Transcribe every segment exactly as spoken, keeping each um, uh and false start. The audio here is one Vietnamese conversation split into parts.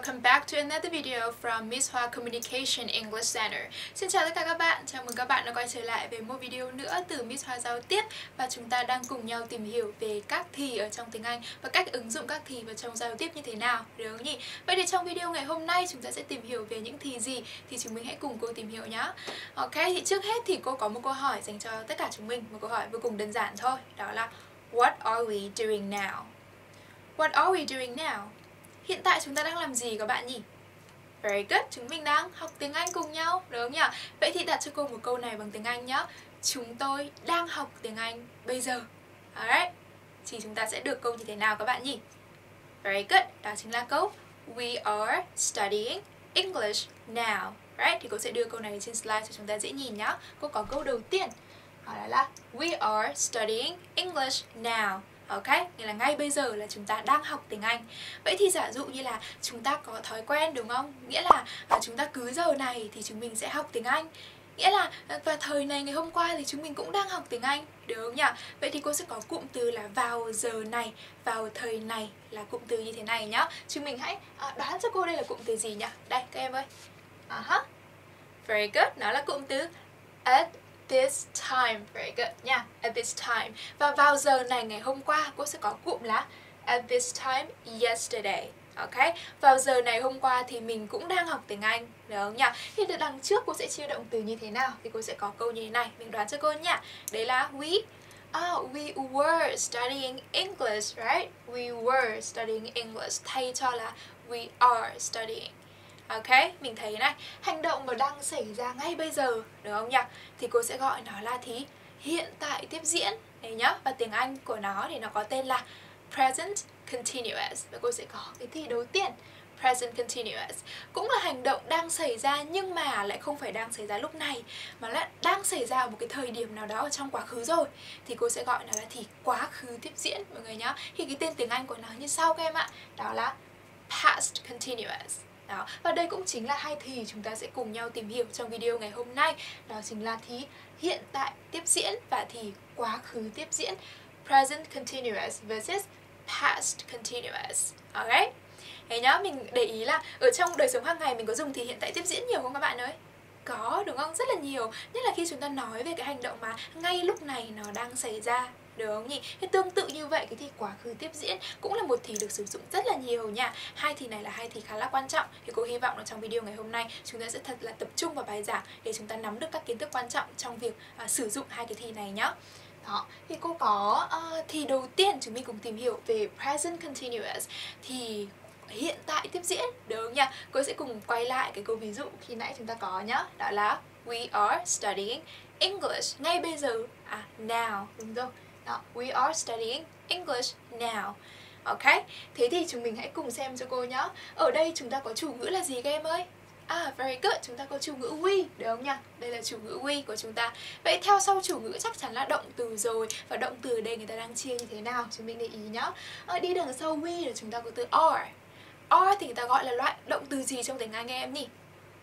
welcome back to another video from Miss Hoa Communication English Center. Xin chào tất cả các bạn, chào mừng các bạn đã quay trở lại với một video nữa từ Miss Hoa Giao Tiếp. Và chúng ta đang cùng nhau tìm hiểu về các thì ở trong tiếng Anh và cách ứng dụng các thì vào trong giao tiếp như thế nào, đúng không nhỉ? Vậy thì trong video ngày hôm nay chúng ta sẽ tìm hiểu về những thì gì, thì chúng mình hãy cùng cô tìm hiểu nhé. Ok, thì trước hết thì cô có một câu hỏi dành cho tất cả chúng mình, một câu hỏi vô cùng đơn giản thôi, đó là What are we doing now? What are we doing now? Hiện tại chúng ta đang làm gì các bạn nhỉ? Very good, chúng mình đang học tiếng Anh cùng nhau, đúng không nhỉ? Vậy thì đặt cho cô một câu này bằng tiếng Anh nhé. Chúng tôi đang học tiếng Anh bây giờ. Alright, thì chúng ta sẽ được câu như thế nào các bạn nhỉ? Very good, đó chính là câu We are studying English now. Right, thì cô sẽ đưa câu này trên slide cho chúng ta dễ nhìn nhé. Cô có câu đầu tiên, đó là We are studying English now. Ok, nghĩa là ngay bây giờ là chúng ta đang học tiếng Anh. Vậy thì giả dụ như là chúng ta có thói quen đúng không? Nghĩa là à, chúng ta cứ giờ này thì chúng mình sẽ học tiếng Anh. Nghĩa là và thời này ngày hôm qua thì chúng mình cũng đang học tiếng Anh, được không nhỉ? Vậy thì cô sẽ có cụm từ là vào giờ này, vào thời này là cụm từ như thế này nhá. Chúng mình hãy à, đoán cho cô đây là cụm từ gì nhỉ? Đây các em ơi. Uh-huh. Very good, nó là cụm từ at this time, very good nha, at this time. Và vào giờ này ngày hôm qua cô sẽ có cụm là at this time yesterday. Ok, vào giờ này hôm qua thì mình cũng đang học tiếng Anh, được không nhỉ? Thì từ đằng trước cô sẽ chia động từ như thế nào? Thì cô sẽ có câu như thế này, mình đoán cho cô nhá. Đấy là we Oh, we were studying English, right? We were studying English, thay cho là we are studying. Ok, mình thấy này, hành động mà đang xảy ra ngay bây giờ, được không nhỉ? Thì cô sẽ gọi nó là thì hiện tại tiếp diễn. Đấy nhá, và tiếng Anh của nó thì nó có tên là present continuous. Và cô sẽ có cái thì đầu tiên, present continuous. Cũng là hành động đang xảy ra nhưng mà lại không phải đang xảy ra lúc này, mà là đang xảy ra ở một cái thời điểm nào đó ở trong quá khứ rồi. Thì cô sẽ gọi nó là thì quá khứ tiếp diễn mọi người nhá. Thì cái tên tiếng Anh của nó như sau các em ạ. Đó là past continuous. Đó, và đây cũng chính là hai thì chúng ta sẽ cùng nhau tìm hiểu trong video ngày hôm nay. Đó chính là thì hiện tại tiếp diễn và thì quá khứ tiếp diễn, present continuous versus past continuous. Alright. Thế nhá, mình để ý là ở trong đời sống hàng ngày mình có dùng thì hiện tại tiếp diễn nhiều không các bạn ơi? Có, đúng không? Rất là nhiều. Nhất là khi chúng ta nói về cái hành động mà ngay lúc này nó đang xảy ra, được không nhỉ? Thế tương tự như vậy, cái thì quá khứ tiếp diễn cũng là một thì được sử dụng rất là nhiều nha. Hai thì này là hai thì khá là quan trọng. Thì cô hy vọng là trong video ngày hôm nay chúng ta sẽ thật là tập trung vào bài giảng để chúng ta nắm được các kiến thức quan trọng trong việc à, sử dụng hai cái thì này nhá. Đó, thì cô có uh, thì đầu tiên chúng mình cùng tìm hiểu về present continuous, thì hiện tại tiếp diễn, được không nhỉ? Cô sẽ cùng quay lại cái câu ví dụ khi nãy chúng ta có nhá. Đó là we are studying English ngay bây giờ. À, now, đúng rồi. Đó, we are studying English now. Ok, thế thì chúng mình hãy cùng xem cho cô nhá. Ở đây chúng ta có chủ ngữ là gì các em ơi? À, very good, chúng ta có chủ ngữ we, được không nhỉ? Đây là chủ ngữ we của chúng ta. Vậy theo sau chủ ngữ chắc chắn là động từ rồi. Và động từ ở đây người ta đang chia như thế nào? Chúng mình để ý nhá. Ở đi đằng sau we là chúng ta có từ are. Are thì người ta gọi là loại động từ gì trong tiếng Anh em nhỉ?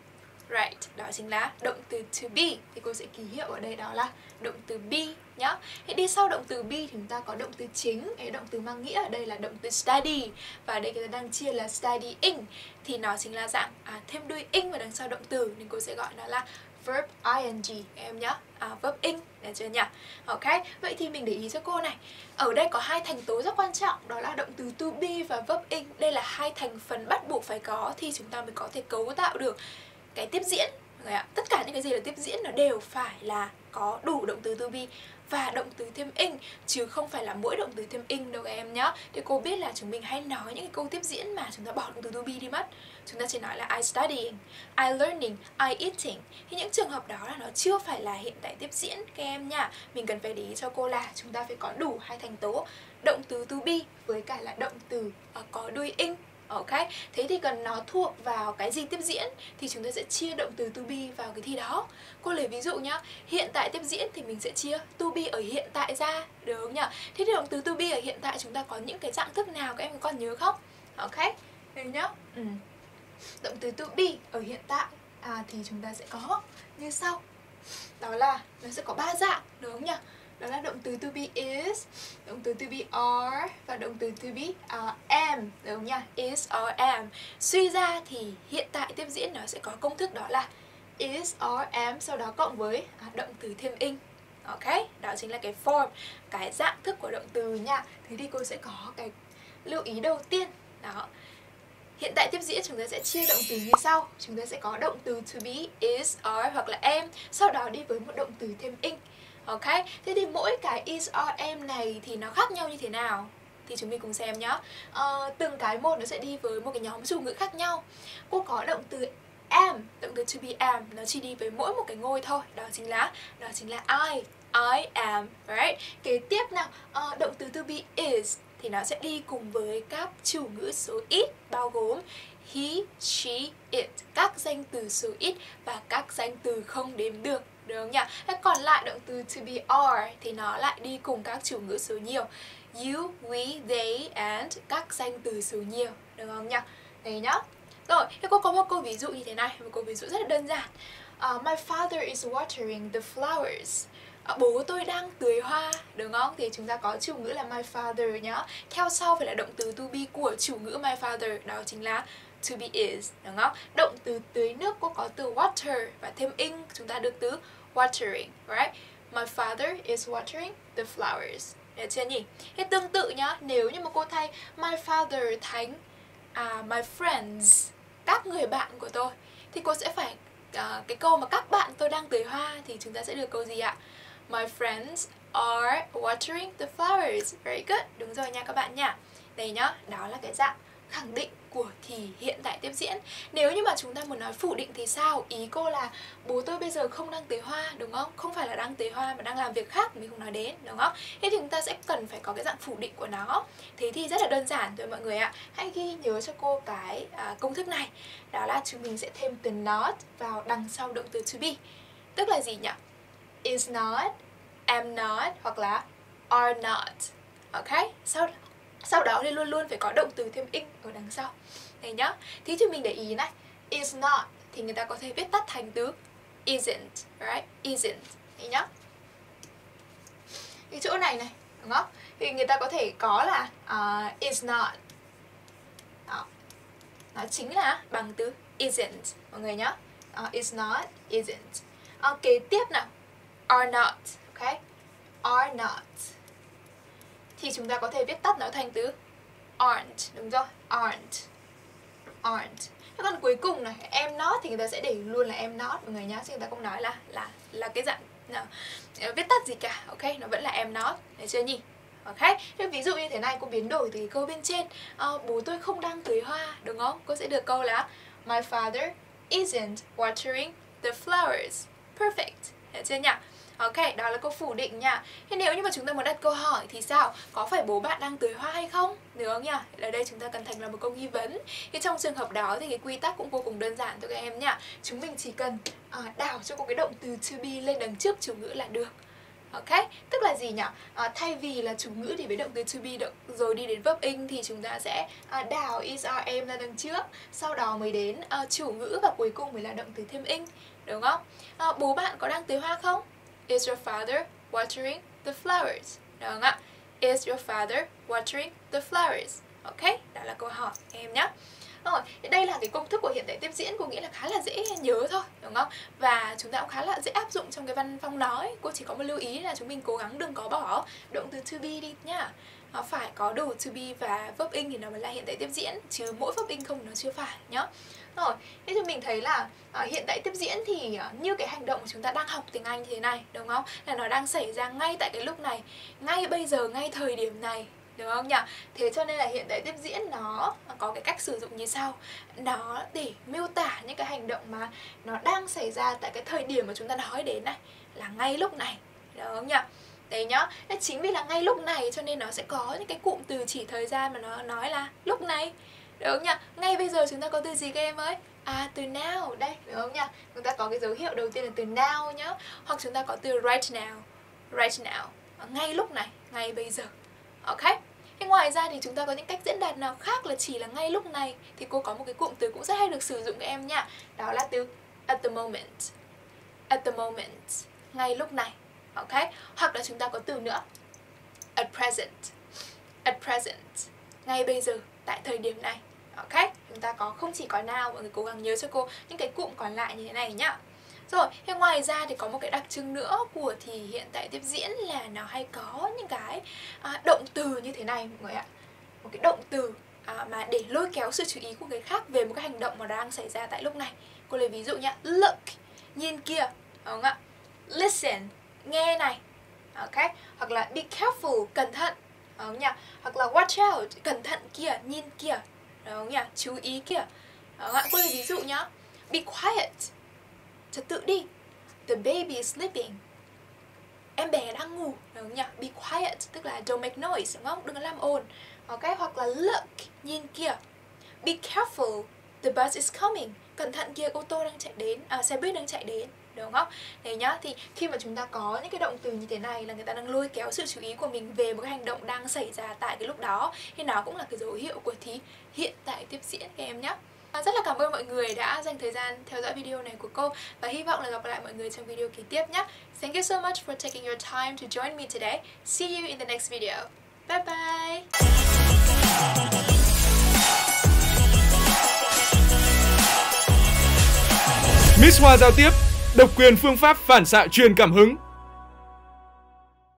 Right, đó chính là động từ to be. Thì cô sẽ ký hiệu ở đây đó là động từ be nhá. Thế đi sau động từ be thì chúng ta có động từ chính. Cái động từ mang nghĩa ở đây là động từ study. Và đây người ta đang chia là studying. Thì nó chính là dạng à, thêm đuôi ing vào đằng sau động từ, nên cô sẽ gọi nó là verb ing các em nhá. À, verb ing, được chưa nhỉ? Ok, vậy thì mình để ý cho cô này. Ở đây có hai thành tố rất quan trọng, đó là động từ to be và verb ing. Đây là hai thành phần bắt buộc phải có thì chúng ta mới có thể cấu tạo được cái tiếp diễn. Tất cả những cái gì là tiếp diễn nó đều phải là có đủ động từ to be và động từ thêm ing, chứ không phải là mỗi động từ thêm ing đâu các em nhá. Thì cô biết là chúng mình hay nói những cái câu tiếp diễn mà chúng ta bỏ động từ to be đi mất. Chúng ta chỉ nói là I studying, I learning, I eating. Thì những trường hợp đó là nó chưa phải là hiện tại tiếp diễn các em nha. Mình cần phải để ý cho cô là chúng ta phải có đủ hai thành tố, động từ to be với cả là động từ uh, có đuôi ing. Ok, thế thì cần nó thuộc vào cái gì tiếp diễn thì chúng ta sẽ chia động từ to be vào cái thì đó. Cô lấy ví dụ nhá, hiện tại tiếp diễn thì mình sẽ chia to be ở hiện tại ra, được không nhỉ? Thế thì động từ to be ở hiện tại chúng ta có những cái dạng thức nào, các em có còn nhớ không? Ok, đây nhá. Ừ. Động từ to be ở hiện tại à, thì chúng ta sẽ có như sau. Đó là nó sẽ có ba dạng, đúng không nhỉ? đó là động từ to be is, động từ to be are và động từ to be uh, am, đúng không nhỉ? Is or am. Suy ra thì hiện tại tiếp diễn nó sẽ có công thức đó là is or am, sau đó cộng với uh, động từ thêm ing. Ok, đó chính là cái form, cái dạng thức của động từ nha. Thế thì cô sẽ có cái lưu ý đầu tiên. Đó, hiện tại tiếp diễn chúng ta sẽ chia động từ như sau. Chúng ta sẽ có động từ to be, is, are hoặc là am, sau đó đi với một động từ thêm ing. Ok, thế thì mỗi cái is, are, am này thì nó khác nhau như thế nào? Thì chúng mình cùng xem nhá. uh, Từng cái một nó sẽ đi với một cái nhóm chủ ngữ khác nhau. Cô có động từ am, động từ to be am, nó chỉ đi với mỗi một cái ngôi thôi. Đó chính là đó chính là I, I am, right? Kế tiếp nào, uh, động từ to be is thì nó sẽ đi cùng với các chủ ngữ số ít, bao gồm he, she, it, các danh từ số ít và các danh từ không đếm được, được không nhỉ? Thế còn lại động từ to be are thì nó lại đi cùng các chủ ngữ số nhiều, you, we, they, and các danh từ số nhiều, được không nhỉ? Đấy nhá. Rồi, thế cô có một câu ví dụ như thế này, một câu ví dụ rất là đơn giản. uh, My father is watering the flowers. À, bố tôi đang tưới hoa, đúng không? Thì chúng ta có chủ ngữ là my father nhá. Theo sau phải là động từ to be của chủ ngữ my father, đó chính là to be is, đúng không? Động từ tưới nước cô có từ water và thêm ing chúng ta được từ watering, right? My father is watering the flowers. Được chưa nhỉ? Thế tương tự nhá, nếu như mà cô thay my father thành à, my friends, các người bạn của tôi, thì cô sẽ phải à, cái câu mà các bạn tôi đang tưới hoa thì chúng ta sẽ được câu gì ạ? My friends are watering the flowers. Very good. Đúng rồi nha các bạn nha. Đây nhá, đó là cái dạng khẳng định của thì hiện tại tiếp diễn. Nếu như mà chúng ta muốn nói phủ định thì sao? Ý cô là bố tôi bây giờ không đang tưới hoa, đúng không? Không phải là đang tưới hoa mà đang làm việc khác mình không nói đến, đúng không? Thế thì chúng ta sẽ cần phải có cái dạng phủ định của nó. Thế thì rất là đơn giản thôi mọi người ạ. Hãy ghi nhớ cho cô cái à, công thức này. Đó là chúng mình sẽ thêm từ not vào đằng sau động từ to be. Tức là gì nhỉ? Is not, am not hoặc là are not. Ok? Sau sau đó thì luôn luôn phải có động từ thêm ing ở đằng sau. Đấy nhá. Thì chúng mình để ý này, is not thì người ta có thể viết tắt thành từ isn't, right? Isn't. Đấy nhá. Cái chỗ này này, đúng không? Thì người ta có thể có là uh, is not. Đó. Nó chính là bằng từ isn't mọi người nhá. Uh, is not, isn't. Uh, kế tiếp nào, are not, ok? Are not. Thì chúng ta có thể viết tắt nó thành từ aren't, đúng rồi, aren't. Aren't. Thế còn cuối cùng này, am not thì người ta sẽ để luôn là am not mọi người nhá, chứ người ta không nói là là là cái dạng nào, viết tắt gì cả, ok? Nó vẫn là am not, được chưa nhỉ? Ok, thế ví dụ như thế này cô biến đổi từ câu bên trên, à, bố tôi không đang tưới hoa, đúng không? Cô sẽ được câu là my father isn't watering the flowers. Perfect, được chưa nhỉ? Ok, đó là câu phủ định nha. Thế nếu như mà chúng ta muốn đặt câu hỏi thì sao? Có phải bố bạn đang tưới hoa hay không? Được không nhỉ? Ở đây chúng ta cần thành là một câu nghi vấn. Thì trong trường hợp đó thì cái quy tắc cũng vô cùng đơn giản thôi các em nhá. Chúng mình chỉ cần à, đảo cho cô cái động từ to be lên đằng trước chủ ngữ là được. Ok, tức là gì nhỉ? À, thay vì là chủ ngữ thì với động từ to be động, rồi đi đến verb ing thì chúng ta sẽ à, đảo is, are, am ra đằng trước, sau đó mới đến à, chủ ngữ và cuối cùng mới là động từ thêm ing, đúng không? À, bố bạn có đang tưới hoa không? Is your father watering the flowers? Được không ạ? Is your father watering the flowers? Ok, đó là câu hỏi em nhé. Rồi, đây là cái công thức của hiện tại tiếp diễn, cô nghĩ là khá là dễ nhớ thôi, đúng không? Và chúng ta cũng khá là dễ áp dụng trong cái văn phong nói. Cô chỉ có một lưu ý là chúng mình cố gắng đừng có bỏ động từ to be đi nhá. Nó phải có đủ to be và verb ing thì nó mới là hiện tại tiếp diễn, chứ mỗi verb ing không nó chưa phải nhá. Rồi, thế thì mình thấy là uh, hiện tại tiếp diễn thì uh, như cái hành động của chúng ta đang học tiếng Anh như thế này, đúng không? Là nó đang xảy ra ngay tại cái lúc này, ngay bây giờ, ngay thời điểm này, đúng không nhỉ? Thế cho nên là hiện tại tiếp diễn nó có cái cách sử dụng như sau. Nó để miêu tả những cái hành động mà nó đang xảy ra tại cái thời điểm mà chúng ta nói đến này, là ngay lúc này, đúng không nhỉ? Đấy nhá, nên chính vì là ngay lúc này cho nên nó sẽ có những cái cụm từ chỉ thời gian mà nó nói là lúc này, được không nhỉ? Ngay bây giờ chúng ta có từ gì các em ơi? À, từ now, đây, được không nhỉ? Chúng ta có cái dấu hiệu đầu tiên là từ now nhá. Hoặc chúng ta có từ right now, right now, ngay lúc này, ngay bây giờ. Ok. Thế ngoài ra thì chúng ta có những cách diễn đạt nào khác là chỉ là ngay lúc này, thì cô có một cái cụm từ cũng rất hay được sử dụng các em nha. Đó là từ at the moment. At the moment, ngay lúc này. Ok, hoặc là chúng ta có từ nữa at present. At present, ngay bây giờ, tại thời điểm này. Ok, chúng ta có không chỉ có now, mọi người cố gắng nhớ cho cô những cái cụm còn lại như thế này nhá. Rồi, thế ngoài ra thì có một cái đặc trưng nữa của thì hiện tại tiếp diễn là nó hay có những cái à, động từ như thế này mọi người ạ. Một cái động từ à, mà để lôi kéo sự chú ý của người khác về một cái hành động mà đang xảy ra tại lúc này. Cô lấy ví dụ nhá, look, nhìn kia, đúng không ạ? Listen, nghe này. Ok, hoặc là be careful, cẩn thận, đúng không nhỉ? Hoặc là watch out, cẩn thận kia, nhìn kia, đúng không nhỉ? Chú ý kia. Đúng không ạ? Cô lấy ví dụ nhá, be quiet, trật tự đi. The baby is sleeping. Em bé đang ngủ, đúng không nhỉ? Be quiet, tức là don't make noise, đúng không? Đừng có làm ồn. Ok, hoặc là look, nhìn kia. Be careful, the bus is coming. Cẩn thận kia, ô tô đang chạy đến, à, xe buýt đang chạy đến, đúng không? Đấy nhá, thì khi mà chúng ta có những cái động từ như thế này là người ta đang lôi kéo sự chú ý của mình về một cái hành động đang xảy ra tại cái lúc đó, thì nó cũng là cái dấu hiệu của thì hiện tại tiếp diễn các em nhé. Rất là cảm ơn mọi người đã dành thời gian theo dõi video này của cô và hy vọng là gặp lại mọi người trong video kế tiếp nhé. Thank you so much for taking your time to join me today. See you in the next video. Bye bye! Miss Hoa Giao Tiếp, độc quyền phương pháp phản xạ truyền cảm hứng.